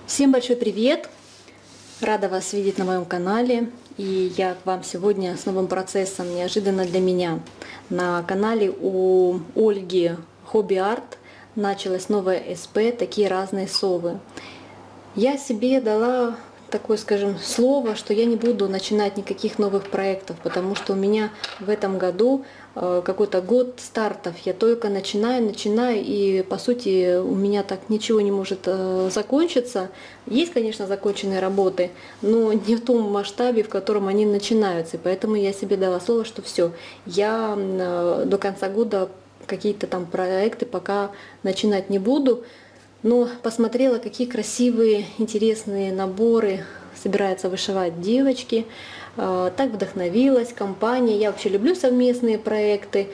Всем большой привет! Рада вас видеть на моем канале. И я к вам сегодня с новым процессом, неожиданно для меня. На канале у Ольги Хобби Арт началась новая СП «Такие разные совы». Я себе дала такое, скажем, слово, что я не буду начинать никаких новых проектов, потому что у меня в этом году какой-то год стартов. Я только начинаю, и по сути у меня так ничего не может закончиться. Есть, конечно, законченные работы, но не в том масштабе, в котором они начинаются. И поэтому я себе дала слово, что все, я до конца года какие-то там проекты пока начинать не буду. Но посмотрела, какие красивые, интересные наборы собираются вышивать девочки. Так вдохновилась компания. Я вообще люблю совместные проекты.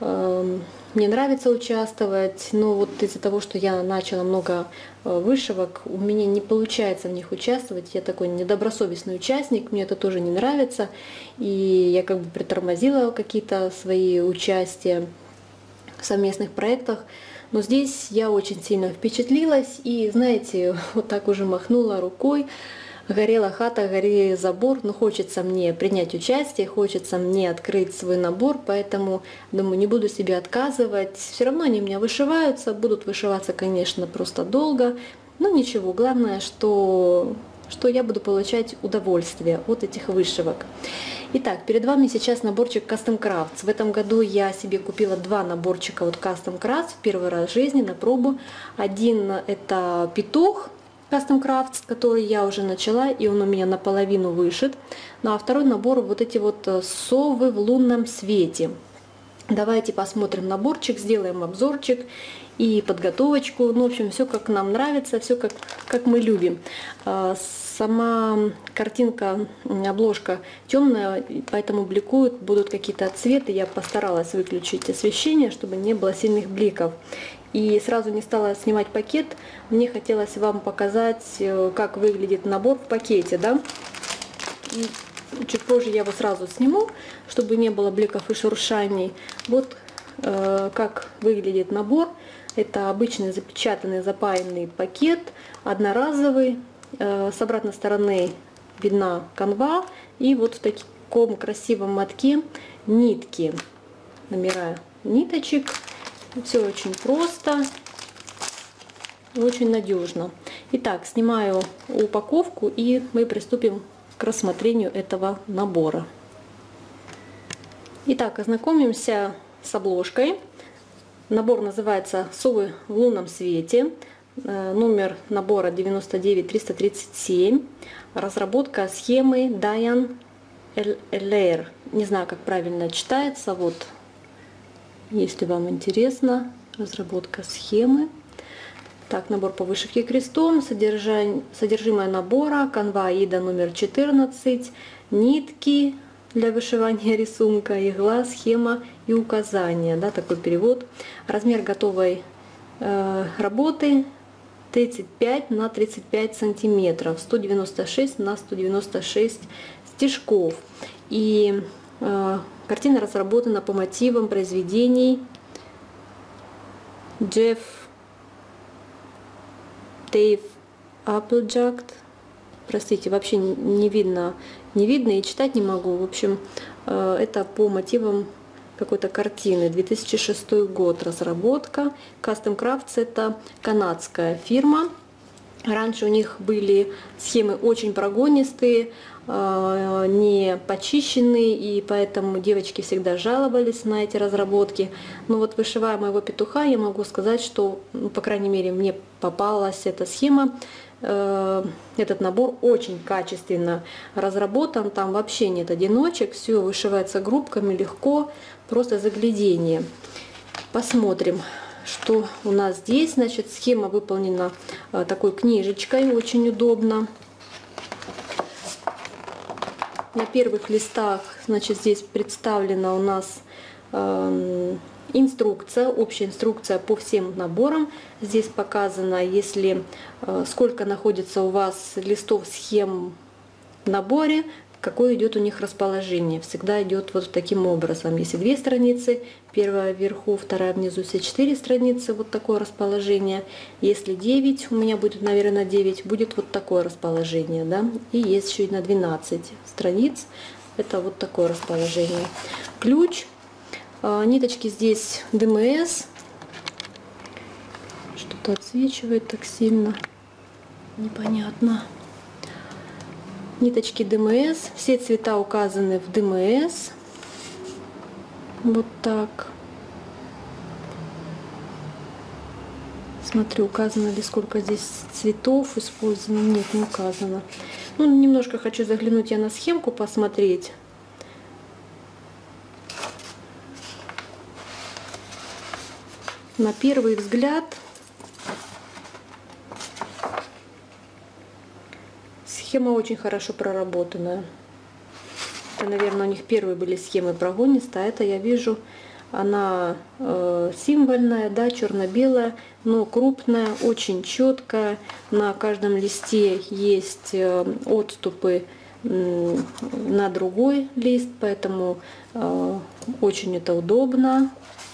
Мне нравится участвовать, но вот из-за того, что я начала много вышивок, у меня не получается в них участвовать. Я такой недобросовестный участник, мне это тоже не нравится. И я как бы притормозила какие-то свои участия в совместных проектах. Но здесь я очень сильно впечатлилась и, знаете, вот так уже махнула рукой. Горела хата, горел забор, но хочется мне принять участие, хочется мне открыть свой набор, поэтому, думаю, не буду себе отказывать. Все равно они у меня вышиваются, будут вышиваться, конечно, просто долго, но ничего, главное, что я буду получать удовольствие от этих вышивок. Итак, перед вами сейчас наборчик Custom Crafts. В этом году я себе купила два наборчика от Custom Crafts в первый раз в жизни на пробу. Один это петух Custom Crafts, который я уже начала, и он у меня наполовину вышит. Ну а второй набор вот эти вот совы в лунном свете. Давайте посмотрим наборчик, сделаем обзорчик и подготовочку. Ну, в общем, все как нам нравится, все как мы любим. Сама картинка, обложка темная, поэтому бликуют, будут какие-то отсветы. Я постаралась выключить освещение, чтобы не было сильных бликов. И сразу не стала снимать пакет. Мне хотелось вам показать, как выглядит набор в пакете, да? И чуть позже я его сразу сниму, чтобы не было бликов и шуршаний. Вот как выглядит набор. Это обычный запечатанный, запаянный пакет, одноразовый. С обратной стороны видна канва. И вот в таком красивом мотке нитки. Номера ниточек. Все очень просто, очень надежно. Итак, снимаю упаковку и мы приступим к рассмотрению этого набора. Итак, ознакомимся с обложкой. Набор называется «Совы в лунном свете». Номер набора 99337. Разработка схемы Diane Lair. Не знаю, как правильно читается. Вот, если вам интересно, разработка схемы. Так, набор по вышивке крестом, содержимое набора, канва Аида номер 14, нитки для вышивания рисунка, игла, схема и указания. Да, такой перевод. Размер готовой работы 35 на 35 сантиметров, 196 на 196 стежков. И картина разработана по мотивам произведений Джефф Дейв Applejack. Простите, вообще не видно и читать не могу. В общем, это по мотивам какой-то картины. 2006 год разработка. Custom Crafts это канадская фирма. Раньше у них были схемы очень прогонистые, не почищенные, и поэтому девочки всегда жаловались на эти разработки. Но вот вышивая моего петуха, я могу сказать, что, ну, по крайней мере, мне попалась эта схема. Этот набор очень качественно разработан, там вообще нет одиночек, все вышивается группками, легко, просто заглядение. Посмотрим, что у нас здесь. Значит, схема выполнена такой книжечкой, очень удобно. На первых листах, значит, здесь представлена у нас инструкция, общая инструкция по всем наборам. Здесь показано, если сколько находится у вас листов схем в наборе, какое идет у них расположение. Всегда идет вот таким образом. Если 2 страницы, первая вверху, вторая внизу, все 4 страницы, вот такое расположение. Если 9, у меня будет, наверное, 9, будет вот такое расположение, да. И есть еще и на 12 страниц, это вот такое расположение. Ключ, ниточки здесь ДМС, что-то отсвечивает так сильно, непонятно. Ниточки ДМС, все цвета указаны в ДМС. Вот так. Смотрю, указано ли, сколько здесь цветов использовано. Нет, не указано. Ну, немножко хочу заглянуть я на схемку, посмотреть. На первый взгляд схема очень хорошо проработанная. Это, наверное, у них первые были схемы прогониста, а это я вижу, она символьная, да, черно-белая, но крупная, очень четкая. На каждом листе есть отступы на другой лист, поэтому очень это удобно.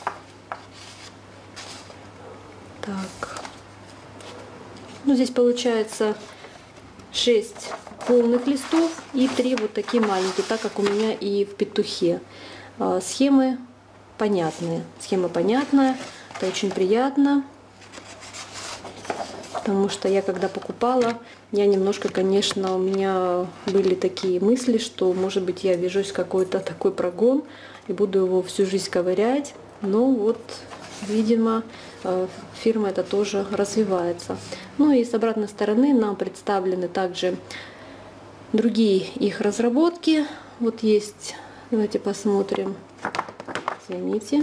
Так, ну здесь получается 6 полных листов и 3 вот такие маленькие, так как у меня и в петухе. Схемы понятные. Схема понятная, это очень приятно, потому что я когда покупала, я немножко, конечно, у меня были такие мысли, что может быть я ввяжусь в какой-то такой прогон и буду его всю жизнь ковырять, но вот, видимо, фирма это тоже развивается. Ну и с обратной стороны нам представлены также другие их разработки. Вот есть, давайте посмотрим, извините,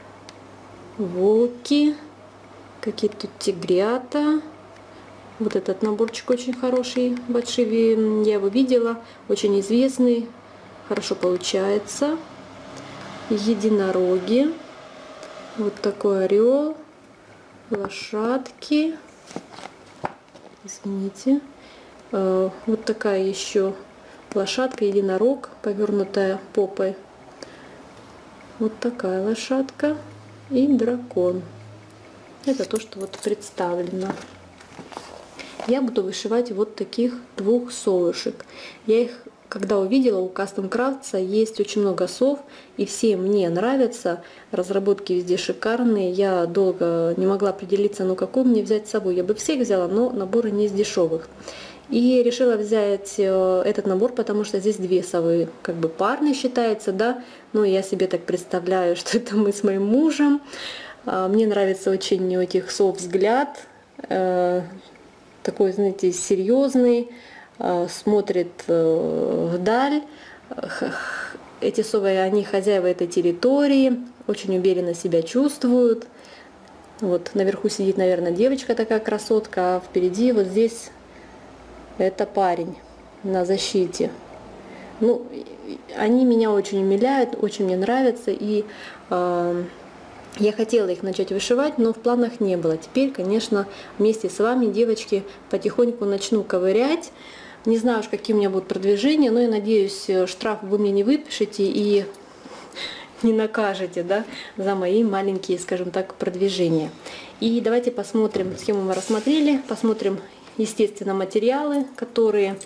волки, какие тут тигрята. Вот этот наборчик очень хороший, большой, я его видела, очень известный, хорошо получается. Единороги, вот такой орел, лошадки, извините, вот такая еще лошадка, единорог, повернутая попой. Вот такая лошадка и дракон. Это то, что вот представлено. Я буду вышивать вот таких 2 совушек. Я их, когда увидела, у Custom Crafts есть очень много сов, и все мне нравятся. Разработки везде шикарные. Я долго не могла определиться, ну какую мне взять с собой. Я бы всех взяла, но наборы не из дешевых. И решила взять этот набор, потому что здесь 2 совы, как бы парные считается, да. Но я себе так представляю, что это мы с моим мужем. Мне нравится очень у этих сов взгляд. Такой, знаете, серьезный, смотрит вдаль. Эти совы, они хозяева этой территории, очень уверенно себя чувствуют. Вот наверху сидит, наверное, девочка такая красотка, а впереди вот здесь это парень на защите. Ну, они меня очень умиляют, очень мне нравятся, и я хотела их начать вышивать, но в планах не было. Теперь, конечно, вместе с вами, девочки, потихоньку начну ковырять. Не знаю уж, какие у меня будут продвижения, но я надеюсь, штраф вы мне не выпишете и не накажете, да, за мои маленькие, скажем так, продвижения. И давайте посмотрим, схему мы рассмотрели, посмотрим, естественно, материалы, которые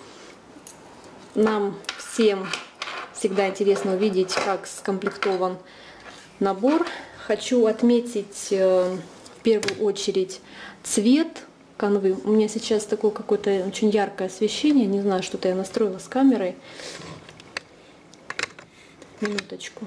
нам всем всегда интересно увидеть, как скомплектован набор. Хочу отметить в первую очередь цвет канвы. У меня сейчас такое какое-то очень яркое освещение. Не знаю, что-то я настроила с камерой. Минуточку.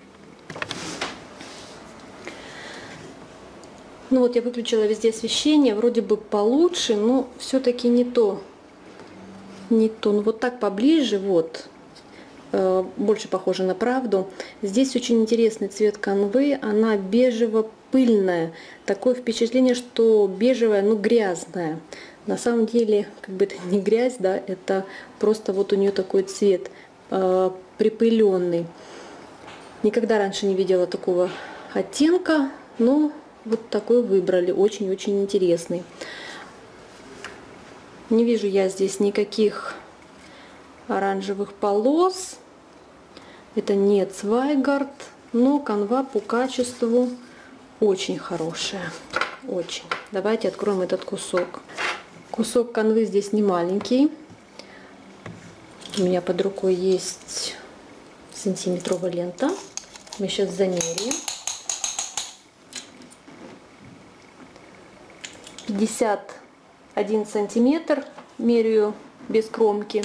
Ну вот я выключила везде освещение. Вроде бы получше, но все-таки не то. Не то. Ну вот так поближе, вот. Больше похожа на правду. Здесь очень интересный цвет канвы, она бежево-пыльная. Такое впечатление, что бежевая, но грязная. На самом деле, как бы это не грязь, да, это просто вот у нее такой цвет припыленный. Никогда раньше не видела такого оттенка, но вот такой выбрали, очень-очень интересный. Не вижу я здесь никаких оранжевых полос. Это не Цвайгард, но канва по качеству очень хорошая. Очень. Давайте откроем этот кусок. Кусок канвы здесь не маленький. У меня под рукой есть сантиметровая лента. Мы сейчас замеряем. 51 сантиметр меряю без кромки.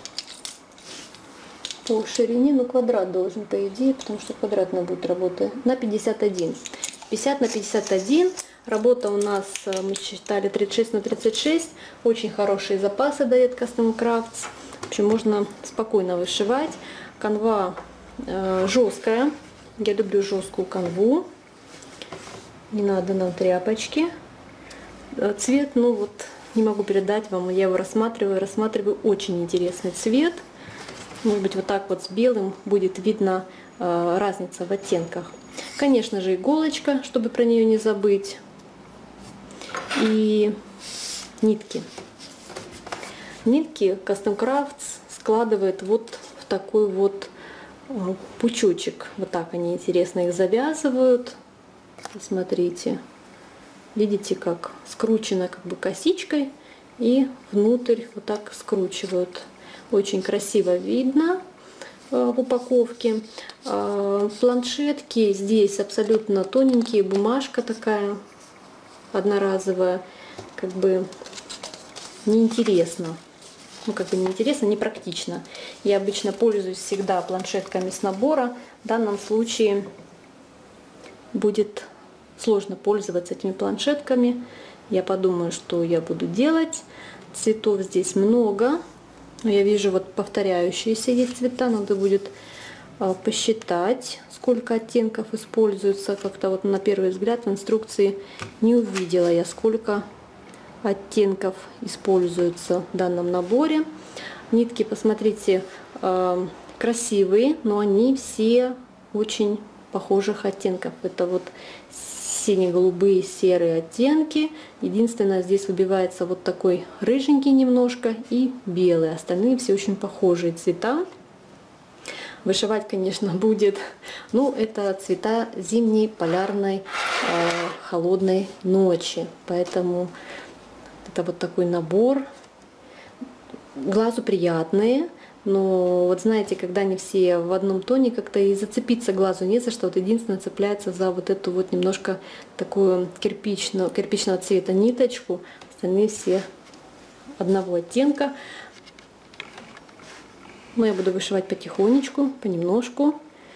По ширине, ну, квадрат должен, по идее, потому что квадратная будет работа. На 51. 50 на 51. Работа у нас, мы считали, 36 на 36. Очень хорошие запасы дает Custom Crafts. В общем, можно спокойно вышивать. Канва жесткая. Я люблю жесткую канву. Не надо нам тряпочки. Цвет, ну вот, не могу передать вам. Я его рассматриваю. Очень интересный цвет. Может быть, вот так вот с белым будет видно разница в оттенках. Конечно же, иголочка, чтобы про нее не забыть. И нитки. Нитки Custom Crafts складывает вот в такой вот пучочек. Вот так они интересно их завязывают. Смотрите. Видите, как скручено как бы косичкой. И внутрь вот так скручивают. Очень красиво видно в упаковке. Планшетки здесь абсолютно тоненькие, бумажка такая одноразовая, как бы неинтересно. Ну, как бы неинтересно, непрактично. Я обычно пользуюсь всегда планшетками с набора. В данном случае будет сложно пользоваться этими планшетками. Я подумаю, что я буду делать. Цветов здесь много. Я вижу вот повторяющиеся есть цвета. Надо будет посчитать, сколько оттенков используется. Как-то вот на первый взгляд в инструкции не увидела я, сколько оттенков используется в данном наборе. Нитки, посмотрите, красивые, но они все очень похожих оттенков. Это вот сине-голубые, серые оттенки. Единственное, здесь выбивается вот такой рыженький немножко и белый. Остальные все очень похожие цвета. Вышивать, конечно, будет, ну, это цвета зимней полярной холодной ночи. Поэтому это вот такой набор. Глазу приятные. Но вот знаете, когда они все в одном тоне, как-то и зацепиться глазу не за что. Вот единственное цепляется за вот эту вот немножко такую кирпичного цвета ниточку. Остальные все одного оттенка. Но я буду вышивать потихонечку, понемножку.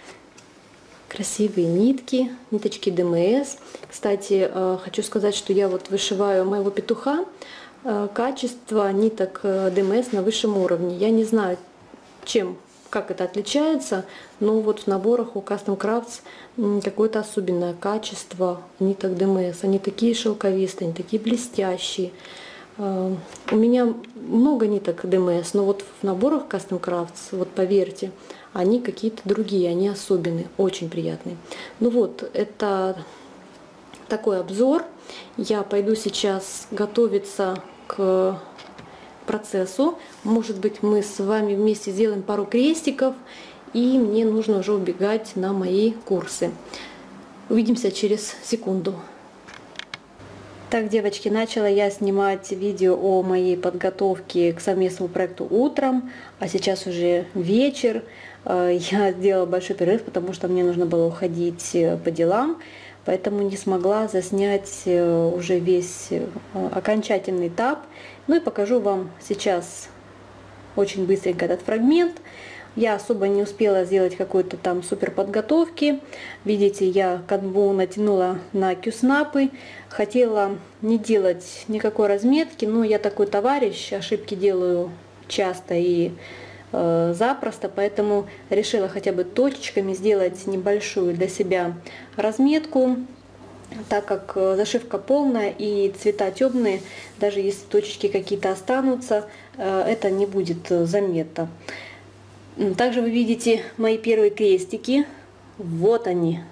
Красивые нитки, ниточки ДМС. Кстати, хочу сказать, что я вот вышиваю моего петуха. Качество ниток ДМС на высшем уровне. Я не знаю, как это отличается, но вот в наборах у Custom Crafts какое-то особенное качество ниток ДМС. Они такие шелковистые, они такие блестящие. У меня много ниток ДМС, но вот в наборах Custom Crafts, вот поверьте, они какие-то другие, они особенные, очень приятные. Ну вот, это такой обзор. Я пойду сейчас готовиться к процессу. Может быть, мы с вами вместе сделаем пару крестиков, и мне нужно уже убегать на мои курсы. Увидимся через секунду. Так, девочки, начала я снимать видео о моей подготовке к совместному проекту утром, а сейчас уже вечер. Я сделала большой перерыв, потому что мне нужно было уходить по делам, поэтому не смогла заснять уже весь окончательный этап. Ну и покажу вам сейчас очень быстренько этот фрагмент. Я особо не успела сделать какой-то там супер подготовки. Видите, я канву натянула на кюснапы. Хотела не делать никакой разметки, но я такой товарищ, ошибки делаю часто и запросто, поэтому решила хотя бы точечками сделать небольшую для себя разметку. Так как зашивка полная и цвета темные, даже если точечки какие-то останутся, это не будет заметно. Также вы видите мои первые крестики. Вот они.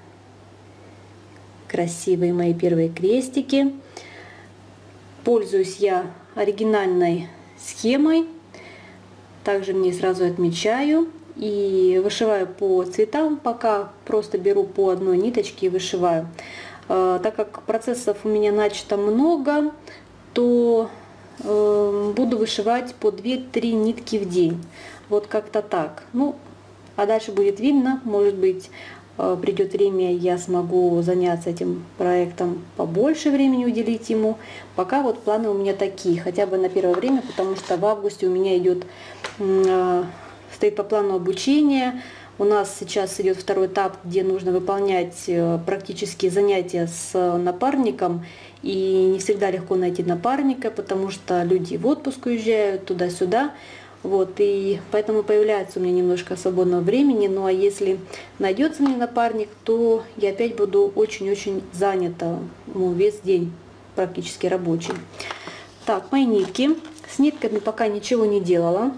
Красивые мои первые крестики. Пользуюсь я оригинальной схемой. Также в ней сразу отмечаю и вышиваю по цветам, пока просто беру по одной ниточке и вышиваю. Так как процессов у меня начато много, то буду вышивать по 2-3 нитки в день. Вот как-то так. Ну, а дальше будет видно, может быть, придет время, я смогу заняться этим проектом, побольше времени уделить ему. Пока вот планы у меня такие, хотя бы на первое время, потому что в августе у меня стоит по плану обучения. У нас сейчас идет второй этап, где нужно выполнять практические занятия с напарником. И не всегда легко найти напарника, потому что люди в отпуск уезжают туда-сюда. Вот, и поэтому появляется у меня немножко свободного времени. Ну а если найдется мне напарник, то я опять буду очень-очень занята, ну, весь день практически рабочий. Так, мои нитки. С нитками пока ничего не делала,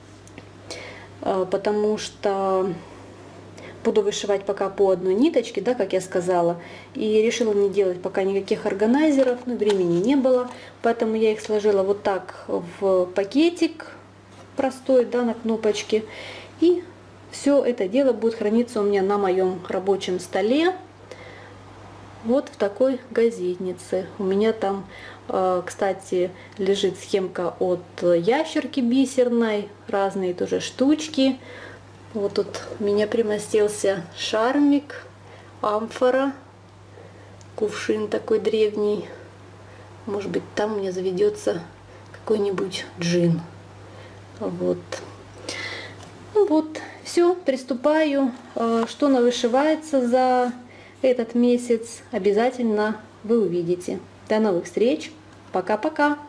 потому что буду вышивать пока по одной ниточке, да, как я сказала. И решила не делать пока никаких органайзеров, но времени не было. Поэтому я их сложила вот так в пакетик простой, да, на кнопочке. И все это дело будет храниться у меня на моем рабочем столе. Вот в такой газетнице. У меня там, кстати, лежит схемка от ящерки бисерной, разные тоже штучки. Вот тут у меня примостился шармик, амфора, кувшин такой древний. Может быть, там у меня заведется какой-нибудь джин. Вот. Ну вот, все, приступаю. Что навышивается за этот месяц, обязательно вы увидите. До новых встреч. Пока-пока.